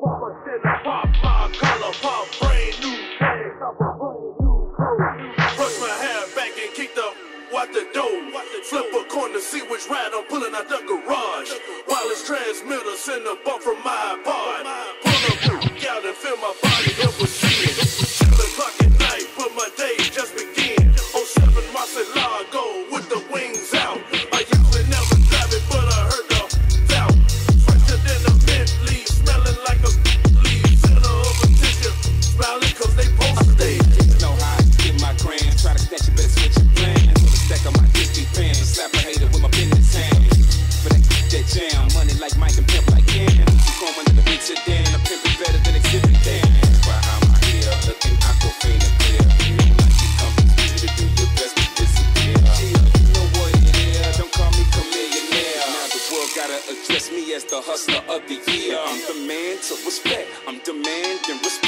Pop my collar, pop brand new tags, pop a brand new code. Brush my hair back and kick the out the door. Flip a coin to see which ride I'm pulling out the garage. Wireless transmitter send a bump from my pod. Pull up out and feel my body up with shit. 7 o'clock at night, but my day just begin. On 7 Marcelago with the wings out. I usually never drive it, but I heard the doubt. Fresher than a mint leaf, smelling like a leaf. Center of attention, smiling cause they posted. Know how I get my grand. Try to snatch it, better switch your plan. Put a stack on my dicky pants and slap a hater with my pen in his hand. But that jam, money like Mike and pimp like Ken. You come under the beach sedan, a pimp is better than exhibit Dan. Why am I here looking aquafina clear? You know like you come to to do your best to disappear. You know what it is, don't call me chameleonaire. Now the world gotta address me as the hustler of the year. I'm the man to respect, I'm demanding respect.